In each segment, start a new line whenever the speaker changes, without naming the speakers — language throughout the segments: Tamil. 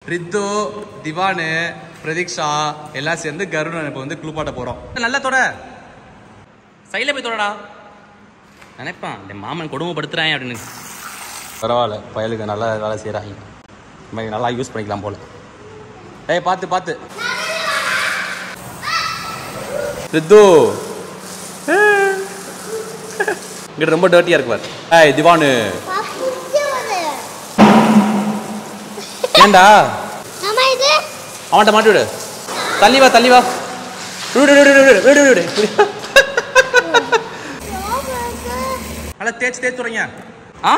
ரித்து, திவானு, பிரதீக்ஷா எல்லாம் சேர்ந்து கருடன் இப்போ வந்து குளிப்பாட்ட போகிறோம். நல்லா தொட, சைடில் போய் தொடடா. நினைப்பான் இந்த மாமன் கொடுமைப்படுத்துறான் அப்படின்னு. பரவாயில்ல, பயலுக்கு நல்லா வேலை செய்கிறாங்க. இந்த மாதிரி நல்லா யூஸ் பண்ணிக்கலாம் போல. டேய் பார்த்து பார்த்து ரித்து, இங்கிட்ட ரொம்ப டர்ட்டியாக இருக்குவார். ஏய் திவானு, ஏண்டா அவன்கிட்ட மாட்டி விடு. தள்ளி வா தள்ளி வா. விடு விடு விடு விடு விடு விடு. நல்லா தேய்ச்சி தேய்ச்சி விடுங்க. ஆ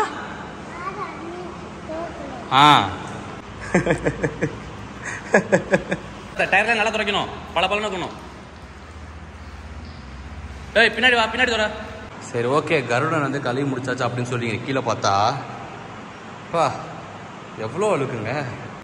ஆ டயர்லாம் நல்லா துடைக்கணும், பல பலன்னு இருக்கணும். ஏய் பின்னாடி வா, பின்னாடி தோற. சரி ஓகே, கருடன் வந்து கழுவி முடிச்சாச்சு அப்படின்னு சொல்லிங்க. கீழே பார்த்தா வா எவ்வளோ அழுக்குங்க.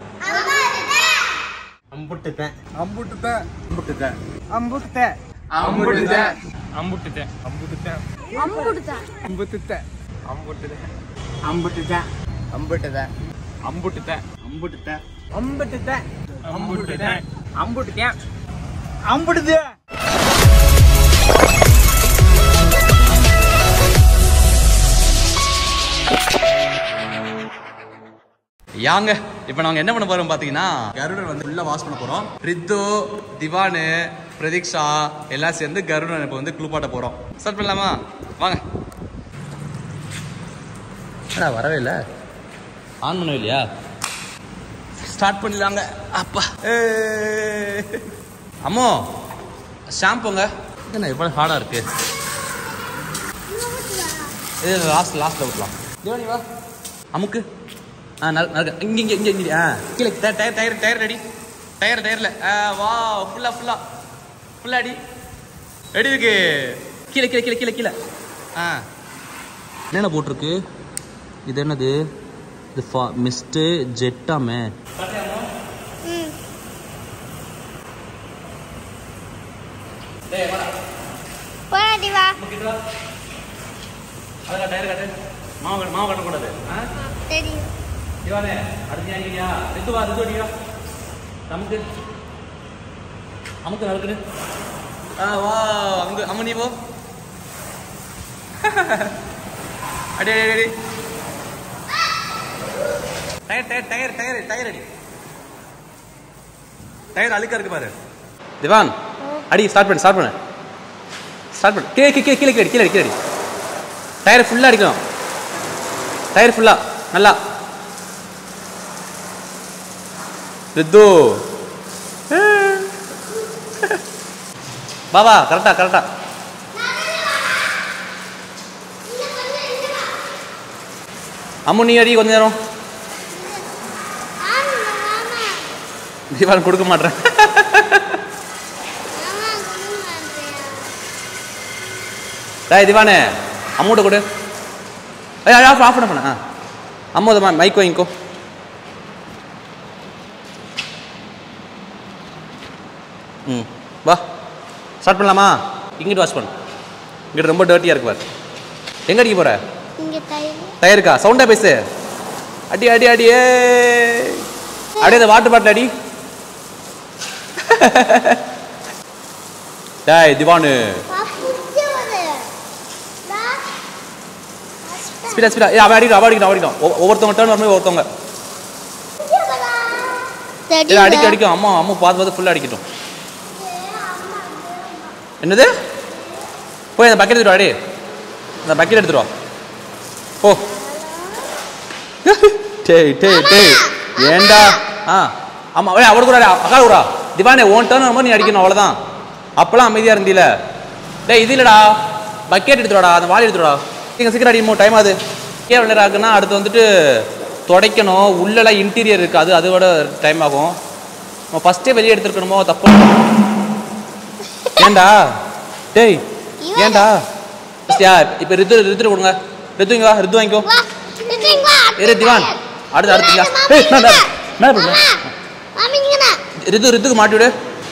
அம்புட்டுட்டேன்
அம்புட்டுட்டேன்
அம்புட்டுட்டேன்
அம்புட்டுட்டேன்
அம்புட்டுட்டேன்
அம்புட்டுட்டேன்
அம்புட்டுட்டேன்
அம்புட்டுட்டேன்
அம்புட்டுட்டேன் அம்புட்டுட்டேன்
அம்புட்டுட்டேன்
அம்புட்டுட்டேன்
அம்புட்டுட்டேன்
அம்புட்டுட்டேன்
அம்புட்டுட்டேன்
அம்புட்டுட்டேன்
அம்புட்டுட்டேன்
அம்புட்டுட்டேன்.
யாங்க இப்போ நாங்கள் என்ன பண்ண போறோம் பார்த்தீங்கன்னா, கருடன் வந்து ஃபுல்லாக வாஷ் பண்ண போகிறோம். ரித்து, திவானு, பிரதீக்ஷா எல்லாம் சேர்ந்து கருடன் இப்போ வந்து குளிப்பாட்ட போகிறோம். ஸ்டார்ட் பண்ணலாமா? வாங்க. வரவே இல்லை, ஆன் பண்ணவே இல்லையா? ஸ்டார்ட் பண்ணிடலாங்க. அப்பா அம்மோ ஷாம்புங்க என்ன இவ்வளோ ஹார்டாக இருக்கு. இது லாஸ்ட்டில் ஊற்றலாம். திவானி வா, அமுக்கு. நல்லா இங்கே இங்கே இங்கே இங்கே கீழே டயர் டயர் டயர் ரெடி. டயரில் வா ஃபுல்லாக அடி ரெடி இருக்கு. கீழே கீழே கீழே கீழே கீழே என்னென்ன போட்டிருக்கு? இது என்னது? இது மிஸ்ட்டு ஜெட்டாமே. மாவு கட்டக்கூடாது. திவானே அடுத்து ஏங்கியா? ரித்து வா, ரித்து அடியா. நமக்கு அமுக்கு நடக்குது. வா அங்கு அம்ம நீ போ. அடி அடி அடி. Tyre tyre tyre tyre tyre அடி. டயர் அழுக்கா இருக்கு பாரு. திவான் அடி, ஸ்டார்ட் பண்ணு ஸ்டார்ட் பண்ணு ஸ்டார்ட் பண்ணு. கீழே கீழே கீழே கீழே கீழே கீழே அடி. டயர் ஃபுல்லாக அடிக்கணும். டயர் ஃபுல்லாக நல்லா. ரித்து பாபா கரெக்டா கரெக்டா. அம்மு நீ அடி கொஞ்ச நேரம். தீபாவளி கொடுக்க மாட்டேன். திவானே அம்மூட்ட கொடு. ஆஃப் பண்ண அம்மு மைக் வாங்கிக்கோ. வா ஸ்டார்ட் பண்ணலாமா? இங்கிட்டு வாஷ் பண்ணு. இங்கிட்ட ரொம்ப டர்ட்டியாக இருக்கு பாரு. எங்கே அடிக்க போகிற? டயருக்கா? சவுண்டாக பேசு. அடி அடி அடி. அப்படியே அந்த வாட்டர் பாட்டில் அடி. டேய் திவானு ஸ்பீடா ஸ்பீடா. அவன் அடிக்கணும் அவன் அடிக்கணும் அவன் அடிக்கணும். ஒவ்வொருத்தவங்க டர்ன் வரும்போது ஒருத்தவங்க அடிக்க அடிக்கும். அம்மா அம்மா பார்த்து பார்த்து ஃபுல்லாக அடிக்கட்டும். என்னது? போய் அந்த பக்கெட் எடுத்துட்டு வாடி. அந்த பக்கெட் எடுத்துட்டு வா போ. டேய் டேய் டேய் ஏண்டா? ஆமாம் அவரு கூட அக்கா கூடா. திவானே ஓன் டர்ன் வரும்போது நீ அடிக்கணும், அவ்வளோதான். அப்போலாம் அமைதியாக இருந்தீல. டேய் இது இல்லைடா, பக்கெட் எடுத்துடாடா, அந்த வாலி எடுத்துடா. நீங்கள் சீக்கிரம் அடிமோ, டைம் ஆகுது. ஏன் விளையாட ஆகுன்னா அடுத்து வந்துட்டு துடைக்கணும். உள்ளெல்லாம் இன்டீரியர் இருக்குது, அதோட டைம் ஆகும். நம்ம ஃபஸ்ட்டே வெளியே எடுத்துருக்கணுமோ? தப்பு. ஏண்டா டேய் ஏண்டா? இப்போ ரித்து ரித்து கொடுங்க. ரித்து இங்க வா, ரித்து வாங்கிக்கோ. திவான் அடுத்து அடுத்து மேலே போடுங்க. ரித்துக்கு மாட்டி விடு.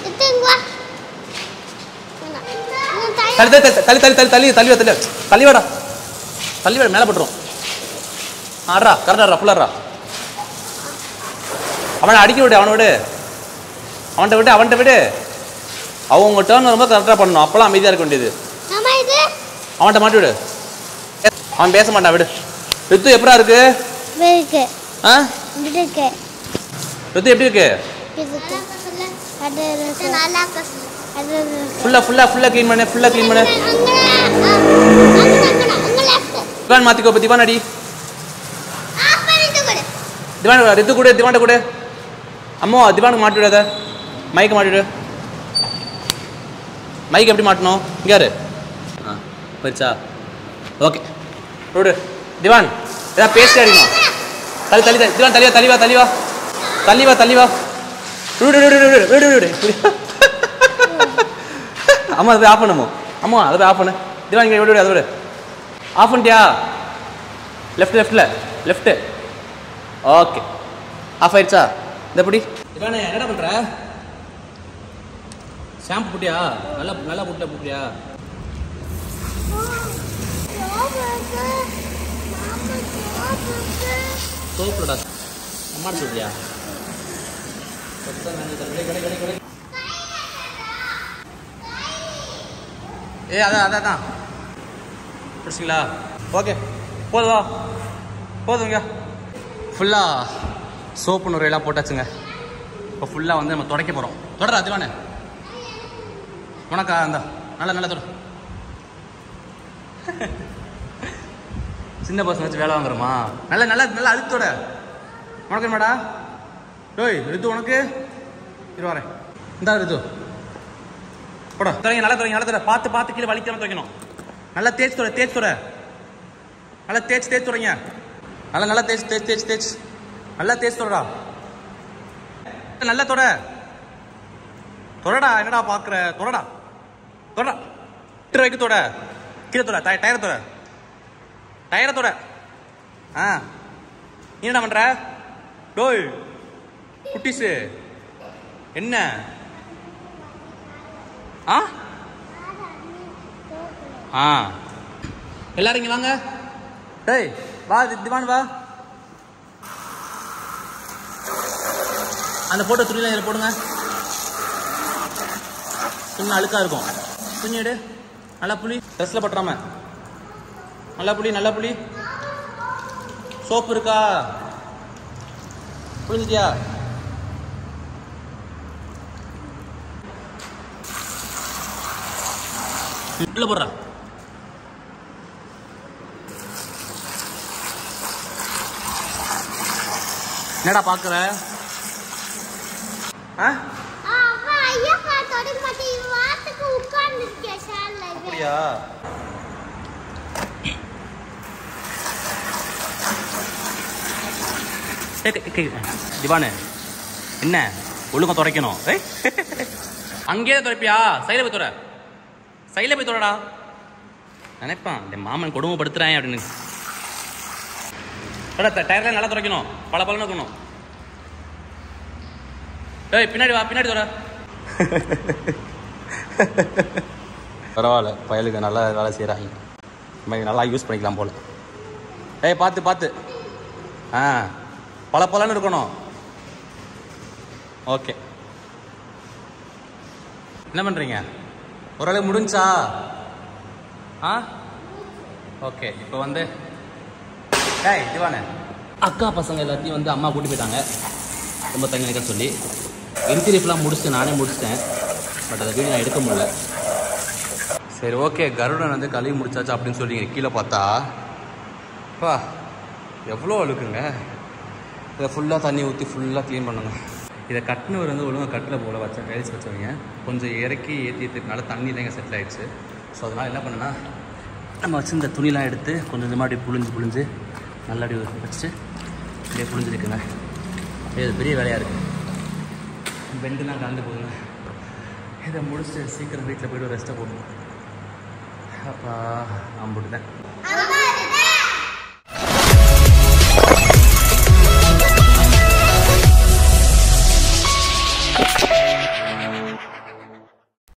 தள்ளி தள்ளி தள்ளி தள்ளி தள்ளி தள்ளி தள்ளி தள்ளி வாடா, தள்ளி வாடா, மேலே போட்டுரும். ஆடுறா கரெக்டாக ஃபுல்லாடுறா. அவனை அடிக்க விடு, அவன்கிட்ட விடு. அவங்க டேர்ன் வரும்போது கரெக்டாக பண்ணணும். அப்போலாம் அமைதியாக இருக்க வேண்டியது. அவன்கிட்ட மாட்டி விடு. அவன் பேச மாட்டான், விடு. ரித்து எப்படா இருக்கு? ஆ ரித்து எப்படி இருக்கு? ஃபுல்லா க்ளீன் பண்ணு. திவான் மாத்திக்கோ. இப்போ திவான் அடி. திவான் ரித்து கூட, திவான்ட்ட கூட. அம்மா திவானுக்கு மாட்டி விடாத. மைக்கு மாட்டிவிடு. மைக் எப்படி மாட்டணும்? இங்கே யாரு? ஆ போயிடுச்சா? ஓகே விடு. திவான் ஏதாவது பேசிட்டே அடிக்கணும். தள்ளி திவான் தள்ளி வா. விடு. அம்மா அதை போய் ஆஃப் பண்ணுமோ? அம்மா அதை போய் ஆஃப் பண்ணு. திவான் இங்கே விடு. அதை விடு. ஆஃப் பண்ணிட்டியா? லெஃப்ட்டு. ஓகே ஆஃப் ஆயிடுச்சா? இந்த எப்படி திவானே என்னடா பண்ணுற? ஷாம்பு போட்டியா? நல்லா போட்டியா? சோப்புடா. அம்மாட்ட சொல்றியா? அதான் பிடிச்சிங்களா? ஓகே போதுங்க. ஃபுல்லாக சோப்பு நுரையெல்லாம் போட்டாச்சுங்க. இப்போ ஃபுல்லாக வந்து நம்ம துடைக்க போகிறோம். தொடரா திவானே, உனக்கா? அந்த நல்லா தொட. சின்ன பசங்க வச்சு வேலை வாங்குறோமா? நல்லா அழுத்தோட. உனக்கு என்னடா? டோய் ரித்து உனக்கு இரு வரேன். இந்தா ரித்து போட. நல்லா துறைங்க. பார்த்து கீழே வலிக்காம துவைக்கணும். நல்லா தேய்ச்சி தொட. நல்லா தேய்ச்சி தொடங்க. நல்லா தேய்ச்சி நல்லா தேய்ச்சி தொடடா. நல்லா தொடடா. என்னடா பார்க்குற? தொடடா. வைக்க தொட. கீழே தொட. டயரை தொட. நீ என்ன பண்ற? டோய் குட்டிஸு என்ன? எல்லாரும் இங்க வாங்க. டேய் வா திவான் வா. அந்த போட்டோ துணியெல்லாம் இதில் போடுங்க. துணி அழுக்கா இருக்கும். துணி எடு. நல்லா புளி. ட்ரெஸ்ல பட்டுறாம. நல்லா புளி. சோப்பு இருக்கா? புளிஞ்சிட்டியா? உள்ள போடுறா. என்னடா பாக்குற? அப்படியா? திவானு என்ன ஒழுங்கா துடைக்கணும். அங்கேயே துடைப்பியா? சைல போய் தொடடா. நினைப்பான் இந்த மாமன் கொடுமைப்படுத்துறான் அப்படின்னு. டயர்ல நல்லா துடைக்கணும். பல இருக்கணும். பின்னாடி வா. பின்னாடி தொட. பரவாயில்ல, பயலுக்கு நல்லா வேலை செய்கிறாங்க. நல்லா யூஸ் பண்ணிக்கலாம் போல. பார்த்து பலன்னு இருக்கணும். ஓகே, என்ன பண்ணுறீங்க? ஓரளவு முடிஞ்சா? ஓகே, இப்போ வந்து திவானே அக்கா பசங்க எல்லாத்தையும் வந்து அம்மா கூட்டி போயிட்டாங்க. ரொம்ப தங்க நினைக்க சொல்லி இன்டீரியர்லாம் முடிச்சுட்டு நானே முடிச்சிட்டேன். பட் அதை வீடியோ நான் எடுக்க முடியல. சரி ஓகே, கருடன் வந்து கழுவி முடிச்சாச்சு அப்படின்னு சொல்லிங்க. கீழே பார்த்தா எவ்வளோ அழுக்குங்க. இதை ஃபுல்லாக தண்ணி ஊற்றி ஃபுல்லாக க்ளீன் பண்ணுங்க. இதை கட்டினவர் வந்து ஒழுங்காக கட்டில் போல் டைல்ஸ் வச்சவங்க கொஞ்சம் இறக்கி ஏற்றினால தண்ணி தான் செட்டில் ஆகிடுச்சு. ஸோ அதனால் என்ன பண்ணுன்னா, நம்ம வச்சு இந்த துணிலாம் எடுத்து கொஞ்சம் கொஞ்சமாக அப்படி புழிஞ்சு நல்லா அப்படி வச்சு அப்படியே புழிஞ்சிருக்குங்க. இது பெரிய வேலையாக இருக்குது. பெண்டுலாம் கலந்து போகுதுங்க. இதை முடிச்சுட்டு சீக்கிரம் வீட்டில் போய்ட்டு ரெஸ்ட்டை போடணும். அப்பா நான் போட்டுட்டேன்.